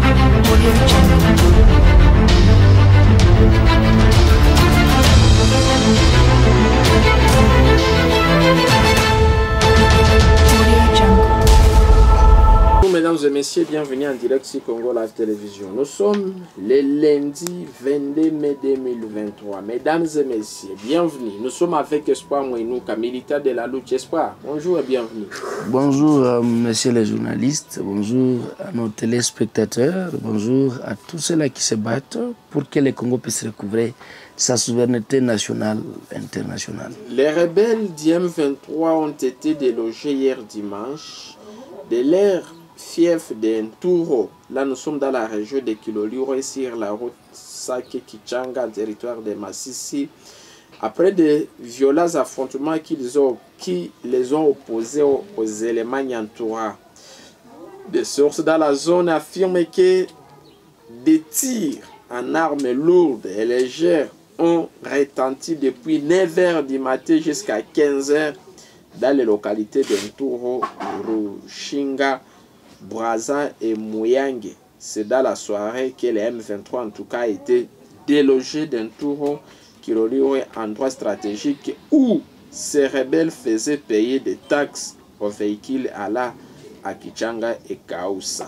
Mesdames et messieurs, bienvenue en direct sur Congo Live Télévision. Nous sommes le lundi 22 mai 2023. Mesdames et messieurs, bienvenue. Nous sommes avec Espoir Mouinouka, militant de la lutte. Espoir, bonjour et bienvenue. Bonjour, messieurs les journalistes, bonjour à nos téléspectateurs, bonjour à tous ceux-là qui se battent pour que le Congo puisse recouvrer sa souveraineté nationale et internationale. Les rebelles d'IM23 ont été délogés hier dimanche de leur fief de Ntouro. Là, nous sommes dans la région de Kiloliro et sur la route Sake-Kichanga, territoire de Massissi, après de violents affrontements qui les ont opposés aux éléments Nyantoura. Des sources dans la zone affirment que des tirs en armes lourdes et légères ont retenti depuis 9h du matin jusqu'à 15h dans les localités de Ntouro, Rushinga, Braza et Mouyangue. C'est dans la soirée que les M23 en tout cas a été délogés d'un Ntouro qui relie un endroit stratégique où ces rebelles faisaient payer des taxes aux véhicules allant à Kichanga et Kaoussa.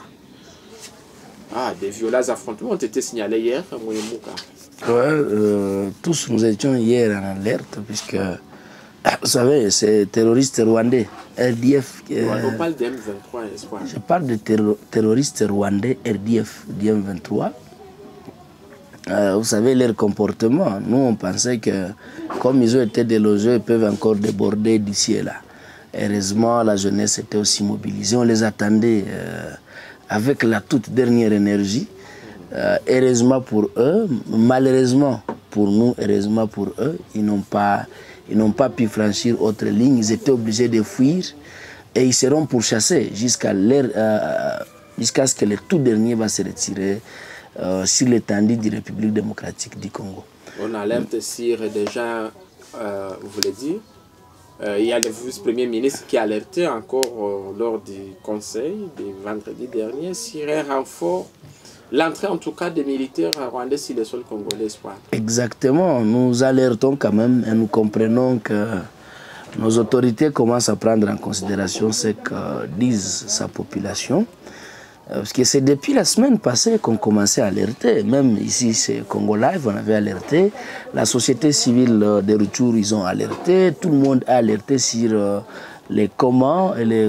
Des violents affrontements ont été signalés hier à Mouimouka. Tous nous étions hier en alerte puisque vous savez, c'est terroriste rwandais, RDF. On parle d'M23, Espoir. Je parle de terroristes rwandais, RDF, d'M23. Vous savez, leur comportement, nous on pensait que comme ils ont été délogés, ils peuvent encore déborder d'ici et là. Heureusement, la jeunesse était aussi mobilisée, on les attendait avec la toute dernière énergie. Heureusement pour eux, malheureusement pour nous, heureusement pour eux, ils n'ont pas pu franchir autre ligne, ils étaient obligés de fuir et ils seront pourchassés jusqu'à ce que le tout dernier va se retirer sur l'étendue de la République démocratique du Congo. On alerte sur déjà, vous voulez dire, il y a le vice-premier ministre qui a alerté encore lors du conseil du vendredi dernier sur un renfort. L'entrée en tout cas des militaires rwandais sur le sol congolais. Exactement, nous alertons quand même et nous comprenons que nos autorités commencent à prendre en considération ce que disent sa population. Parce que c'est depuis la semaine passée qu'on commençait à alerter. Même ici, c'est Congo Live, on avait alerté. La société civile de Rutshuru, ils ont alerté. Tout le monde a alerté sur comment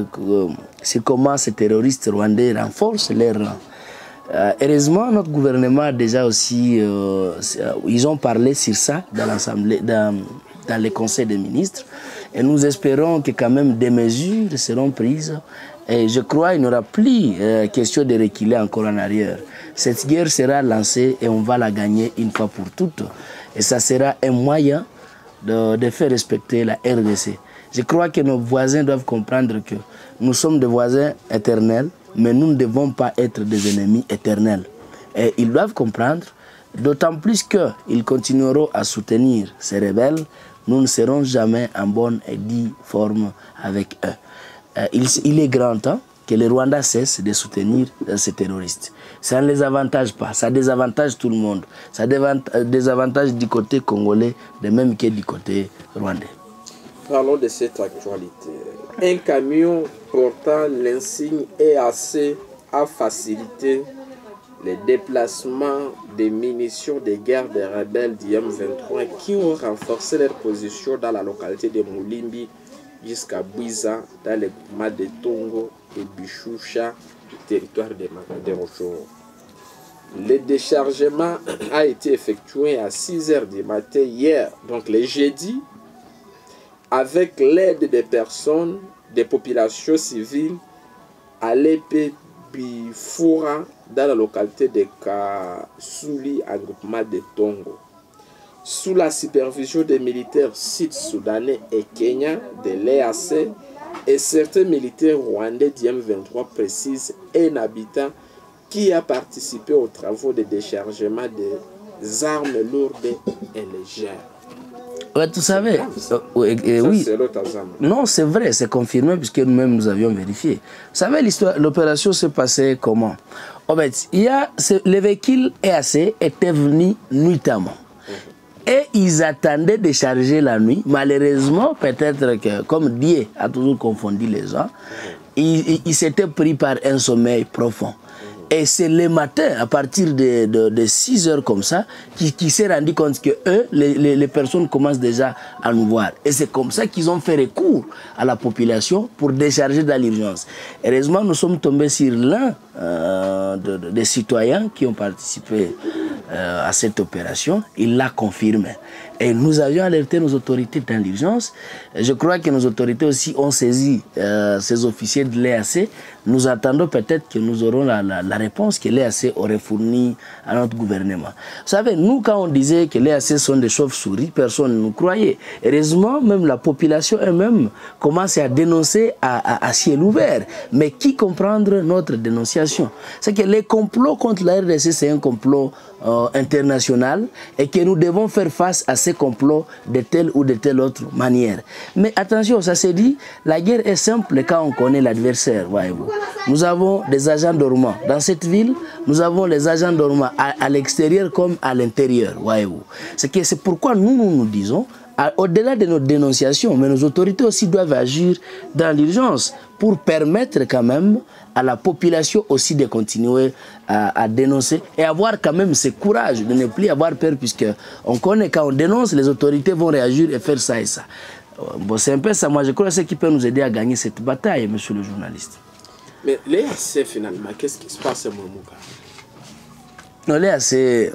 ces terroristes rwandais renforcent leurs rangs. Heureusement, notre gouvernement a déjà aussi, ils ont parlé sur ça dans les conseils des ministres et nous espérons que quand même des mesures seront prises et je crois qu'il n'y aura plus question de reculer encore en arrière. Cette guerre sera lancée et on va la gagner une fois pour toutes et ça sera un moyen de faire respecter la RDC. Je crois que nos voisins doivent comprendre que nous sommes des voisins éternels, mais nous ne devons pas être des ennemis éternels. Et ils doivent comprendre, d'autant plus qu'ils continueront à soutenir ces rebelles, nous ne serons jamais en bonne et due forme avec eux. Il est grand temps que le Rwanda cesse de soutenir ces terroristes. Ça ne les avantage pas, ça désavantage tout le monde. Ça désavantage du côté congolais, de même que du côté rwandais. Parlons de cette actualité. Un camion portant l'insigne EAC a facilité les déplacements des munitions de guerre des rebelles d'IM23 qui ont renforcé leur position dans la localité de Moulimbi jusqu'à Bouiza, dans les groupements de Tongo et Bichoucha, territoire de Rochoro. Le déchargement a été effectué à 6h du matin hier, donc le jeudi, avec l'aide des personnes, des populations civiles à l'épée Bifura dans la localité de Kasuli, en groupement de Tongo. Sous la supervision des militaires sud-soudanais et kenyans de l'EAC et certains militaires rwandais d'IM23 précisent un habitant qui a participé aux travaux de déchargement des armes lourdes et légères. Ouais, tu savais. Oui. Non, c'est vrai, c'est confirmé puisque nous-mêmes nous avions vérifié. Vous savez, l'opération s'est passée comment? En fait, le véhicule EAC était venu nuitamment. Et ils attendaient de charger la nuit. Malheureusement, peut-être que, comme Dieu a toujours confondu les gens, ils s'étaient pris par un sommeil profond. Et c'est le matin, à partir de 6 heures comme ça, qui s'est rendu compte que eux, les personnes commencent déjà à nous voir. Et c'est comme ça qu'ils ont fait recours à la population pour décharger dans l'urgence. Heureusement, nous sommes tombés sur l'un des citoyens qui ont participé à cette opération. Il l'a confirmé. Et nous avions alerté nos autorités dans l'urgence. Je crois que nos autorités aussi ont saisi ces officiers de l'EAC. Nous attendons peut-être que nous aurons la réponse que l'EAC aurait fournie à notre gouvernement. Vous savez, nous, quand on disait que l'EAC sont des chauves-souris, personne ne nous croyait. Heureusement, même la population elle-même commence à dénoncer à ciel ouvert. Mais qui comprendre notre dénonciation? C'est que les complots contre la RDC, c'est un complot international et que nous devons faire face à ces complots de telle ou de telle autre manière. Mais attention, ça se dit, la guerre est simple quand on connaît l'adversaire, voyez-vous. Nous avons des agents dormants. Dans cette ville, nous avons les agents dormants à l'extérieur comme à l'intérieur, voyez-vous. C'est pourquoi nous disons, au-delà de nos dénonciations, mais nos autorités aussi doivent agir dans l'urgence pour permettre quand même à la population aussi de continuer à dénoncer et avoir quand même ce courage de ne plus avoir peur, puisque on connaît quand on dénonce, les autorités vont réagir et faire ça et ça. Bon, c'est un peu ça, moi je crois que c'est ce qui peut nous aider à gagner cette bataille, monsieur le journaliste. Mais l'EAC finalement, qu'est-ce qui se passe à Moumouka? Non, l'EAC,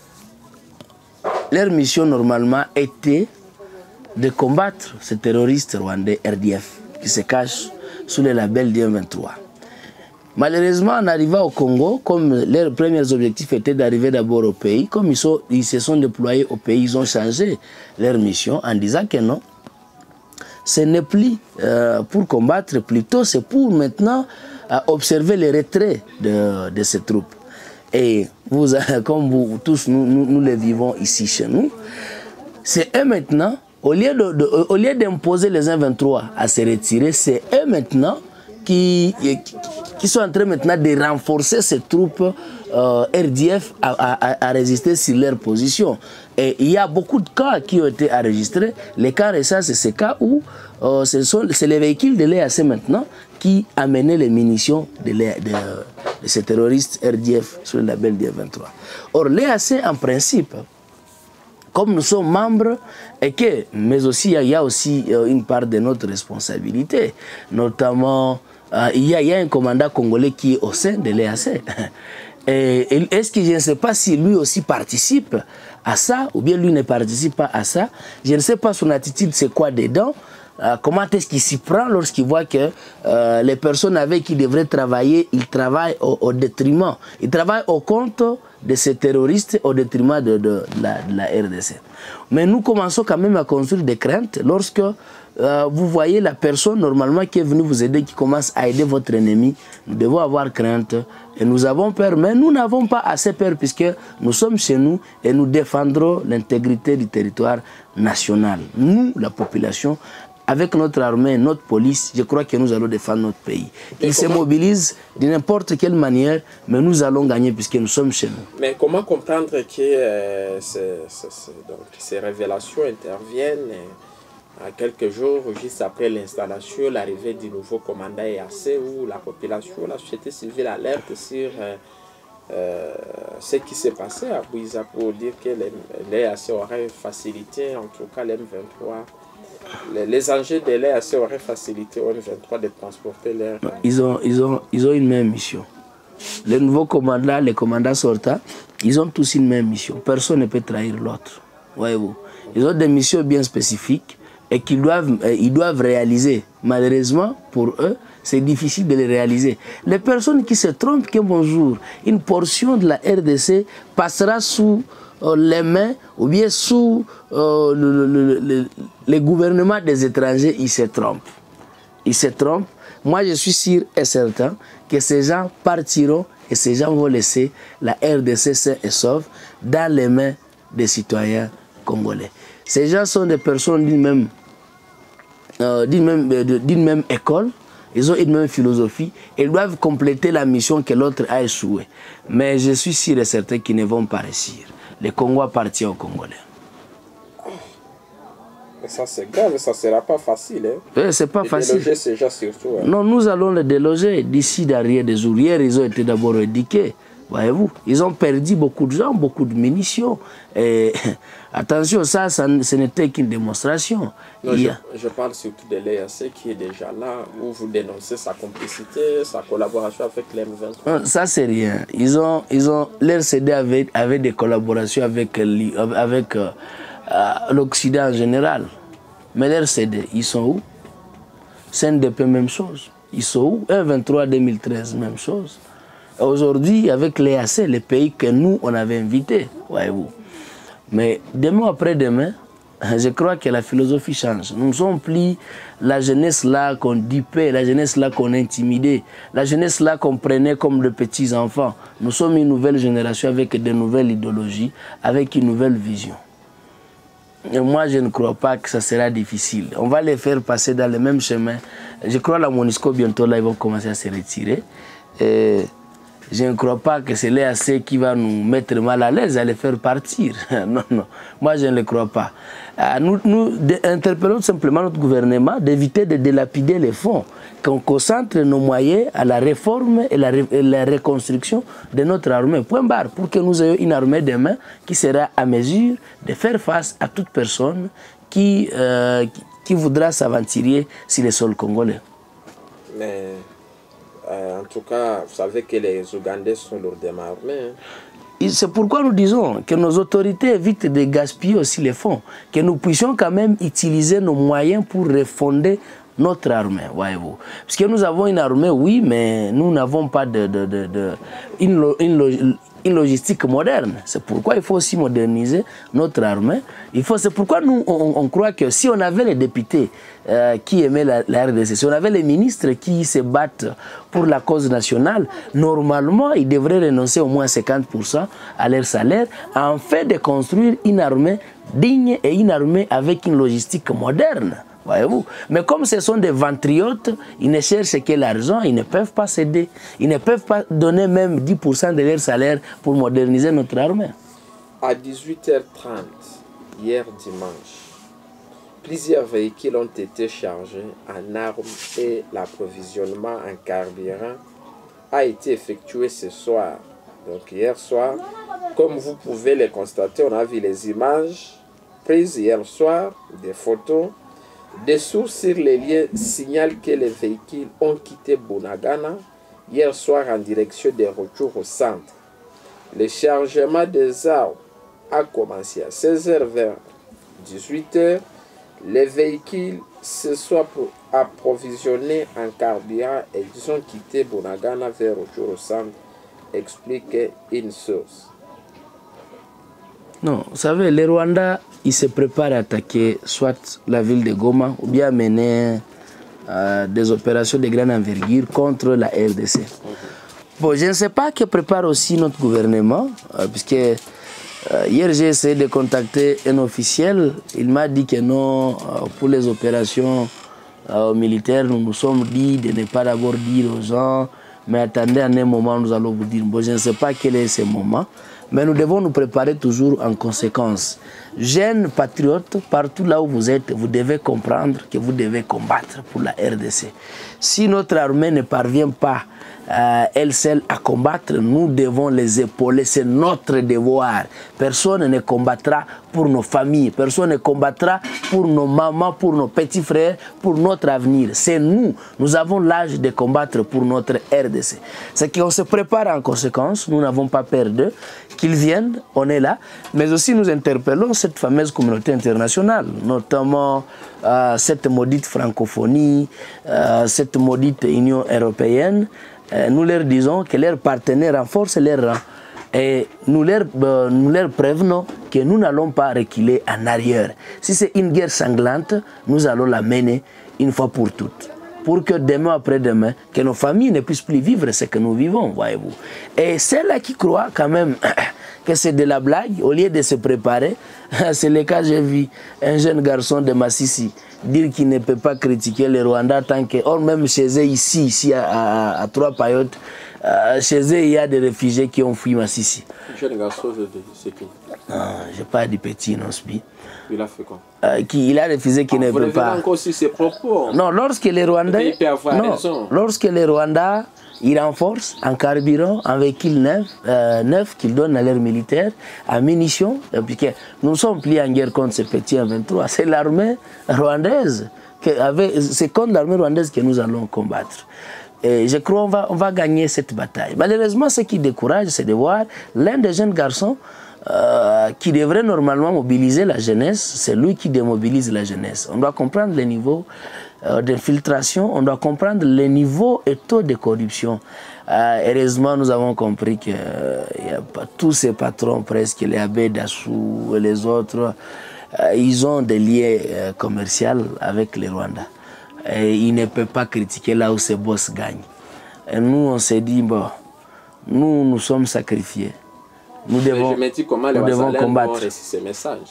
leur mission normalement était de combattre ces terroristes rwandais RDF qui se cachent sous le label d'M23. Malheureusement, en arrivant au Congo, comme leurs premiers objectifs étaient d'arriver d'abord au pays, comme ils se sont déployés au pays, ils ont changé leur mission en disant que non, ce n'est plus pour combattre, plutôt c'est pour maintenant observer les retraits de ces troupes. Et vous, comme vous tous, nous les vivons ici chez nous, c'est eux maintenant, au lieu d'imposer les 1-23 à se retirer, c'est eux maintenant qui sont en train maintenant de renforcer ces troupes RDF à résister sur leur position. Et il y a beaucoup de cas qui ont été enregistrés. Les cas récents, c'est ces cas où c'est les véhicules de l'EAC maintenant qui amenaient les munitions de ces terroristes RDF sur le label du 23. Or, l'EAC, en principe, comme nous sommes membres, mais aussi il y a aussi une part de notre responsabilité, notamment il y a un commandant congolais qui est au sein de l'EAC. Est-ce que je ne sais pas si lui aussi participe à ça, ou bien lui ne participe pas à ça? Je ne sais pas son attitude, c'est quoi dedans. Comment est-ce qu'il s'y prend lorsqu'il voit que les personnes avec qui il devrait travailler, ils travaillent au détriment. Ils travaillent au compte de ces terroristes au détriment de la RDC. Mais nous commençons quand même à construire des craintes lorsque vous voyez la personne normalement qui est venue vous aider, qui commence à aider votre ennemi. Nous devons avoir crainte et nous avons peur, mais nous n'avons pas assez peur puisque nous sommes chez nous et nous défendrons l'intégrité du territoire national. Nous, la population, avec notre armée, notre police, je crois que nous allons défendre notre pays. Ils se mobilisent de n'importe quelle manière, mais nous allons gagner puisque nous sommes chez nous. Mais comment comprendre que ces révélations interviennent à quelques jours, juste après l'installation, l'arrivée du nouveau commandant EAC, où la population, la société civile alerte sur ce qui s'est passé à Bouiza pour dire que l'EAC aurait facilité, en tout cas l'M23, les enjeux de l'EAC auraient facilité au M23 de transporter l'air. Ils ont une même mission. Les nouveaux commandants, les commandants sortants, ils ont tous une même mission. Personne ne peut trahir l'autre. Voyez-vous. Ils ont des missions bien spécifiques et qu'ils doivent réaliser. Malheureusement, pour eux, c'est difficile de les réaliser. Les personnes qui se trompent qu'un bon jour, une portion de la RDC passera sous les mains ou bien sous les gouvernements des étrangers, ils se trompent. Ils se trompent. Moi, je suis sûr et certain que ces gens partiront et ces gens vont laisser la RDC saine et sauve dans les mains des citoyens congolais. Ces gens sont des personnes d'une même école, ils ont une même philosophie, ils doivent compléter la mission que l'autre a échoué. Mais je suis sûr et certain qu'ils ne vont pas réussir. Le Congo appartient aux Congolais. Mais ça c'est grave, ça ne sera pas facile. Hein. Oui, c'est pas facile. Déloger ces gens surtout. Hein. Non, nous allons les déloger d'ici derrière des jours. Hier, ils ont été d'abord éduqués. Voyez-vous, ils ont perdu beaucoup de gens, beaucoup de munitions. Et attention, ce n'était qu'une démonstration. Non, je parle surtout de l'EAC qui est déjà là, où vous dénoncez sa complicité, sa collaboration avec l'M23. Ça, c'est rien. L'RCD avait des collaborations avec l'Occident en général. Mais l'RCD, ils sont où? CNDP, même chose. Ils sont où? M23 2013, même chose. Aujourd'hui, avec l'EAC, les pays que nous, on avait invités, voyez-vous. Mais demain après demain, je crois que la philosophie change. Nous ne sommes plus la jeunesse là qu'on dupait, la jeunesse là qu'on intimidait, la jeunesse là qu'on prenait comme de petits enfants. Nous sommes une nouvelle génération avec de nouvelles idéologies, avec une nouvelle vision. Et moi, je ne crois pas que ça sera difficile. On va les faire passer dans le même chemin. Je crois que la MONUSCO, bientôt, là, ils vont commencer à se retirer. Et je ne crois pas que c'est l'EAC qui va nous mettre mal à l'aise à les faire partir. Non, non. Moi, je ne le crois pas. Nous interpellons simplement notre gouvernement d'éviter de délapider les fonds, qu'on concentre nos moyens à la réforme et la reconstruction de notre armée. Point barre, pour que nous ayons une armée demain qui sera à mesure de faire face à toute personne qui voudra s'aventurer sur le sol congolais. Mais en tout cas, vous savez que les Ougandais sont lourdement armés. Hein. C'est pourquoi nous disons que nos autorités évitent de gaspiller aussi les fonds, que nous puissions quand même utiliser nos moyens pour refonder notre armée, voyez-vous. Parce que nous avons une armée, oui, mais nous n'avons pas une logistique moderne. C'est pourquoi il faut aussi moderniser notre armée. C'est pourquoi nous, on croit que si on avait les députés qui aimaient la RDC, si on avait les ministres qui se battent pour la cause nationale, normalement, ils devraient renoncer au moins 50% à leur salaire afin de construire une armée digne et une armée avec une logistique moderne. Voyez-vous. Mais comme ce sont des ventriotes, ils ne cherchent que l'argent, ils ne peuvent pas céder. Ils ne peuvent pas donner même 10% de leur salaire pour moderniser notre armée. À 18h30, hier dimanche, plusieurs véhicules ont été chargés en armes et l'approvisionnement en carburant a été effectué ce soir. Donc hier soir, comme vous pouvez le constater, on a vu les images prises hier soir, des photos. Des sources sur les liens signalent que les véhicules ont quitté Bunagana hier soir en direction des retours au centre. Le chargement des armes a commencé à 16h vers 18h. Les véhicules se sont approvisionnés en carburant et ils ont quitté Bunagana vers retour au centre, explique une source. Non, vous savez, les Rwandais, ils se préparent à attaquer soit la ville de Goma ou bien mener des opérations de grande envergure contre la RDC. Bon, je ne sais pas que prépare aussi notre gouvernement, puisque hier j'ai essayé de contacter un officiel. Il m'a dit que non, pour les opérations militaires, nous nous sommes dit de ne pas d'abord dire aux gens, mais attendez, à un moment, nous allons vous dire. Bon, je ne sais pas quel est ce moment. Mais nous devons nous préparer toujours en conséquence. Jeunes patriotes, partout là où vous êtes, vous devez comprendre que vous devez combattre pour la RDC. Si notre armée ne parvient pas, elle seule, à combattre, nous devons les épauler. C'est notre devoir. Personne ne combattra pour nos familles. Personne ne combattra pour nos mamans, pour nos petits frères, pour notre avenir. C'est nous. Nous avons l'âge de combattre pour notre RDC. C'est qu'on se prépare en conséquence. Nous n'avons pas peur d'eux. Qu'ils viennent, on est là. Mais aussi nous interpellons cette fameuse communauté internationale, notamment cette maudite francophonie, cette maudite Union européenne. Nous leur disons que leurs partenaires renforcent leurs rangs. Et nous leur prévenons que nous n'allons pas reculer en arrière. Si c'est une guerre sanglante, nous allons la mener une fois pour toutes. Pour que demain après-demain, que nos familles ne puissent plus vivre ce que nous vivons, voyez-vous. Et celles-là qui croient quand même que c'est de la blague, au lieu de se préparer. C'est le cas, j'ai vu un jeune garçon de Massissi dire qu'il ne peut pas critiquer le Rwanda tant que... Or, même chez eux, ici à Trois Payotes, chez eux, il y a des réfugiés qui ont fui Massissi. Jeune garçon, c'est qui? Non, je n'ai pas dit petit, non, Spi. Il a fait quoi? Il a refusé qu'il ne peut pas... encore sur ses propos. Non, lorsque les Rwandais... Lorsque les Rwandais... Ils renforcent en carburant, en véhicule neuf qu'ils donnent à leurs militaires, en munitions, puisque nous sommes pliés en guerre contre ces petits M23. C'est l'armée rwandaise, c'est contre l'armée rwandaise que nous allons combattre. Et je crois qu'on va gagner cette bataille. Malheureusement, ce qui décourage, c'est de voir l'un des jeunes garçons qui devrait normalement mobiliser la jeunesse, c'est lui qui démobilise la jeunesse. On doit comprendre les niveaux d'infiltration, on doit comprendre les niveaux et taux de corruption. Heureusement, nous avons compris que tous ces patrons, presque les Abbé Dassou et les autres, ils ont des liens commerciaux avec les Rwandais. Et ils ne peuvent pas critiquer là où ces boss gagnent. Et nous, on s'est dit, bon, nous sommes sacrifiés. Nous devons combattre. Ces messages.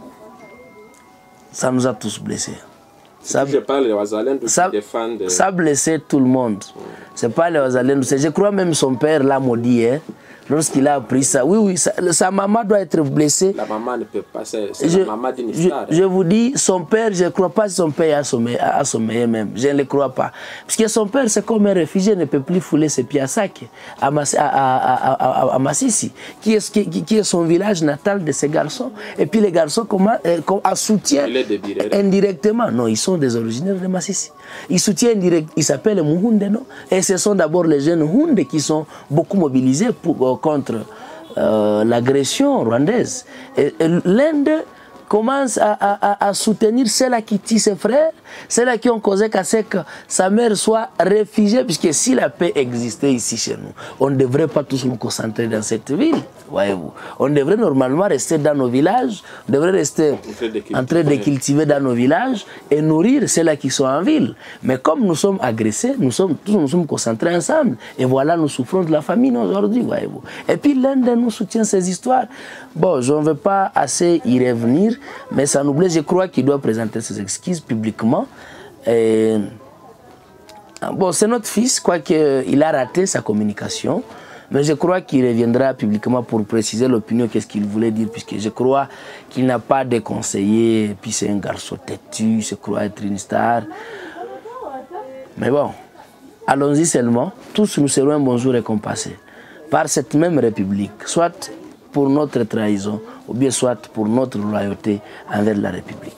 Ça nous a tous blessés. Ça, je parle des Ouazalènes qui défendent... Ça a blessé tout le monde. Ce n'est pas les Ouazalènes. Je crois même son père l'a maudit. Lorsqu'il a appris ça, oui, sa maman doit être blessée. La maman ne peut pas, c'est la maman d'une histoire. Je vous dis, son père, je ne crois pas que son père a sommeillé même. Je ne le crois pas. Parce que son père, c'est comme un réfugié, ne peut plus fouler ses pieds à sac à Massissi, qui est son village natal de ces garçons. Et puis les garçons soutiennent indirectement. Non, ils sont des originaires de Massissi. Ils soutiennent indirectement. Ils s'appellent Muhunde, non? Et ce sont d'abord les jeunes Hunde qui sont beaucoup mobilisés contre l'agression rwandaise. Et l'Inde commence à soutenir ceux-là qui tuent ses frères, ceux-là qui ont causé qu'à ce que sa mère soit réfugiée, puisque si la paix existait ici chez nous, on ne devrait pas tous nous concentrer dans cette ville, voyez-vous. On devrait normalement rester dans nos villages, on devrait rester en train de cultiver dans nos villages et nourrir ceux-là qui sont en ville. Mais comme nous sommes agressés, nous sommes concentrés ensemble. Et voilà, nous souffrons de la famine aujourd'hui, voyez-vous. Et puis l'Inde nous soutient ces histoires. Bon, je ne veux pas assez y revenir, mais ça nous blesse. Je crois qu'il doit présenter ses excuses publiquement. Et... Bon, c'est notre fils, quoiqu'il a raté sa communication, mais je crois qu'il reviendra publiquement pour préciser l'opinion, qu'est-ce qu'il voulait dire, puisque je crois qu'il n'a pas de conseiller, puis c'est un garçon têtu, je crois être une star. Mais bon, allons-y seulement, tous nous serons un bon jour récompensés par cette même République, soit pour notre trahison, ou bien soit pour notre loyauté envers la République.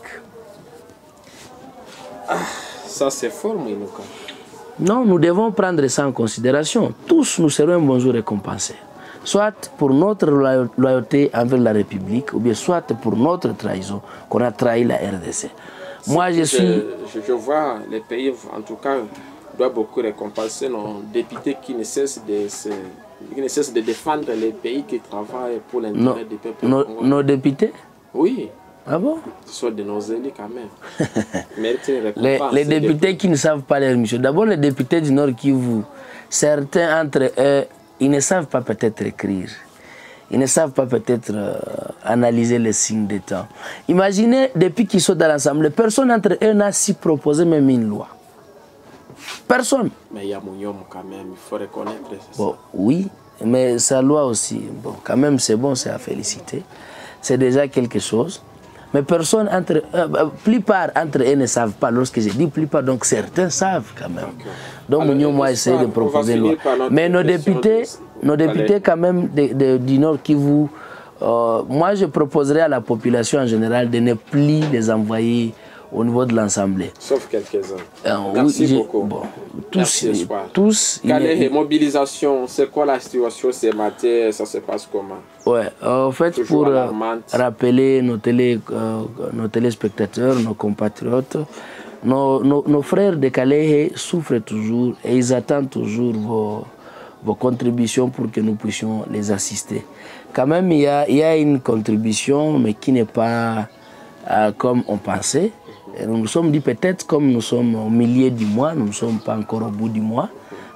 Ah, ça c'est fort, Mouinouka. Non, nous devons prendre ça en considération. Tous nous serons un bon jour récompensés. Soit pour notre loyauté envers la République, ou bien soit pour notre trahison, qu'on a trahi la RDC. Moi, je vois les pays, en tout cas, doivent beaucoup récompenser nos députés qui ne cessent de défendre les pays qui travaillent pour l'intérêt des peuples. Nos députés? Oui. Ah bon? Ce sont de nos élus quand même. les députés qui ne savent pas leur mission. D'abord, les députés du Nord Kivu, certains entre eux, ils ne savent pas peut-être écrire. Ils ne savent pas peut-être analyser les signes des temps. Imaginez, depuis qu'ils sont dans l'Assemblée, personne d'entre eux n'a si proposé même une loi. Personne. Mais il y a Mouniom quand même, il faut reconnaître. Bon, oui, mais sa loi aussi, bon, quand même c'est bon, c'est à féliciter. C'est déjà quelque chose. Mais personne plupart entre eux ne savent pas. Lorsque je dis plupart, donc certains savent quand même. Okay. Donc Mouniom a essayé de proposer une loi. Mais nos députés quand même du Nord Kivu, moi je proposerais à la population en général de ne plus les envoyer au niveau de l'Assemblée. Sauf quelques-uns. Merci beaucoup. Bon, tous. Mobilisation, c'est quoi la situation ces matins? Ça se passe comment? Ouais, en fait, toujours pour rappeler nos téléspectateurs, nos compatriotes, nos frères de Calais souffrent toujours et ils attendent toujours vos contributions pour que nous puissions les assister. Quand même, il y a une contribution, mais qui n'est pas comme on pensait. Et nous nous sommes dit peut-être comme nous sommes au milieu du mois, nous ne sommes pas encore au bout du mois,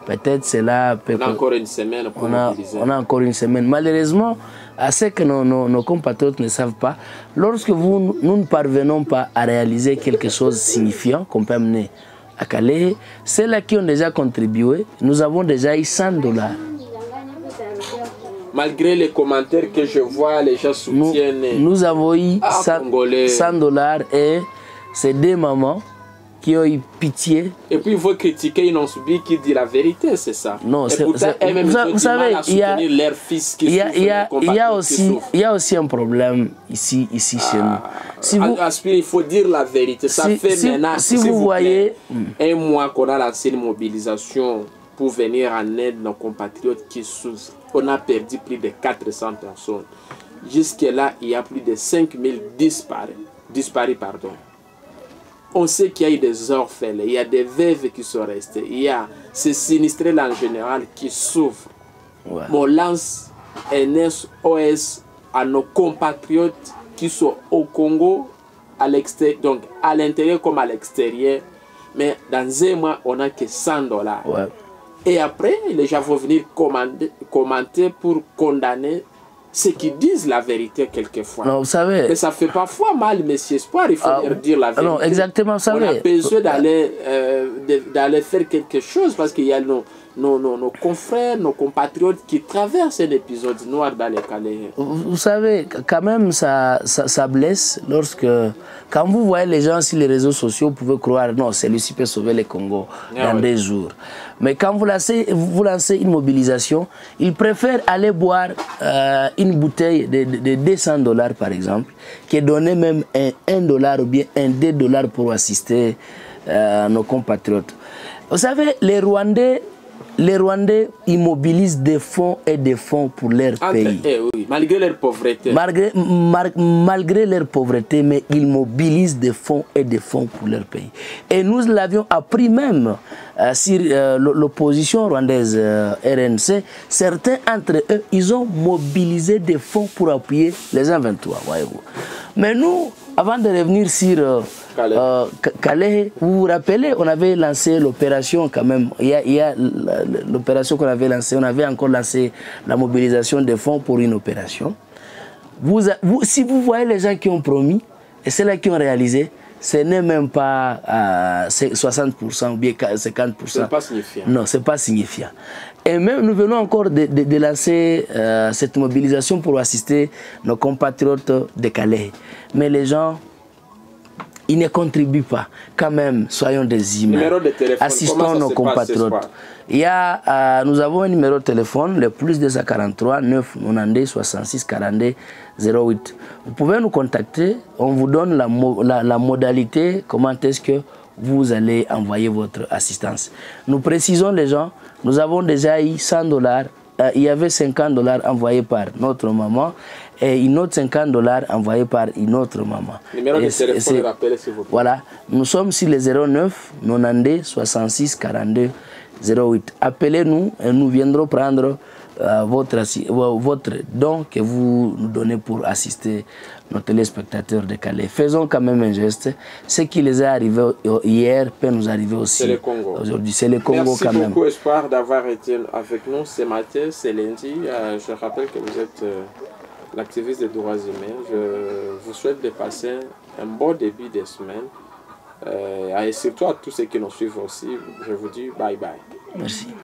Peut-être cela peut... On a encore une semaine pour mobiliser. On a encore une semaine. Malheureusement, à ce que nos compatriotes ne savent pas, lorsque nous ne parvenons pas à réaliser quelque chose de signifiant qu'on peut amener à Calais, ceux-là qui ont déjà contribué, nous avons déjà eu $100. Malgré les commentaires que je vois, les gens soutiennent. Nous avons eu $100 et c'est des mamans qui ont eu pitié. Et puis il faut critiquer une Ansoubi qui dit la vérité, c'est ça. Non, c'est vous savez, il y a aussi un problème ici chez nous. Si vous, il faut dire la vérité. Ça fait maintenant, si vous voyez, un mois qu'on a lancé une mobilisation pour venir en aide nos compatriotes qui souffrent. On a perdu plus de 400 personnes. Jusque-là, il y a plus de 5000 disparus. On sait qu'il y a eu des orphelins, il y a des veuves qui sont restés, il y a ces sinistrés-là en général qui souffrent. Ouais. On lance un SOS à nos compatriotes qui sont au Congo, à l'extérieur, donc à l'intérieur comme à l'extérieur. Mais dans un mois, on n'a que $100. Ouais. Et après, les gens vont venir commenter pour condamner ceux qui disent la vérité quelquefois. Non, vous savez... Mais ça fait parfois mal, monsieur Espoir, il faut leur dire la vérité. Non, exactement, vous savez... On a besoin d'aller faire quelque chose parce qu'il y a nos confrères, nos compatriotes qui traversent un épisode noir dans les Calais. Vous savez, quand même, ça blesse lorsque... Quand vous voyez les gens sur les réseaux sociaux, vous pouvez croire, non, celui-ci peut sauver le Congo dans des jours. Mais quand vous lancez une mobilisation, ils préfèrent aller boire une bouteille de $200 par exemple, qui est donné même $1 ou bien $2 pour assister nos compatriotes. Vous savez, les Rwandais, ils mobilisent des fonds et des fonds pour leur pays. Oui, malgré leur pauvreté. Malgré leur pauvreté, mais ils mobilisent des fonds et des fonds pour leur pays. Et nous l'avions appris même sur l'opposition rwandaise RNC. Certains entre eux, ils ont mobilisé des fonds pour appuyer les M23, voyez-vous. Mais nous, avant de revenir sur Calais, vous vous rappelez, on avait lancé l'opération quand même. Il y a l'opération qu'on avait lancée, on avait encore lancé la mobilisation des fonds pour une opération. Si vous voyez les gens qui ont promis et ceux-là qui ont réalisé, ce n'est même pas 60% ou bien 50%. Ce n'est pas signifiant. Non, ce n'est pas signifiant. Et même nous venons encore de lancer cette mobilisation pour assister nos compatriotes de Calais. Mais les gens, ils ne contribuent pas. Quand même, soyons des humains. Numéro de téléphone, assistons nos compatriotes. Nous avons un numéro de téléphone, le plus 243 992 66 42 08. Vous pouvez nous contacter, on vous donne la modalité, comment est-ce que vous allez envoyer votre assistance. Nous précisons les gens, nous avons déjà eu $100, il y avait $50 envoyés par notre maman et une autre $50 envoyés par une autre maman. Numéro de téléphone, rappelez s'il vous plaît. Voilà, nous sommes sur les 09 92 66 42 08. Appelez-nous et nous viendrons prendre votre don que vous nous donnez pour assister nos téléspectateurs de Calais. Faisons quand même un geste. Ce qui les est arrivé hier peut nous arriver aussi aujourd'hui. C'est le Congo. Merci quand même. Merci beaucoup Espoir d'avoir été avec nous ce matin, c'est lundi. Je rappelle que vous êtes l'activiste des droits humains. Je vous souhaite de passer un bon début de semaine. Et surtout à tous ceux qui nous suivent aussi, je vous dis bye bye. Merci.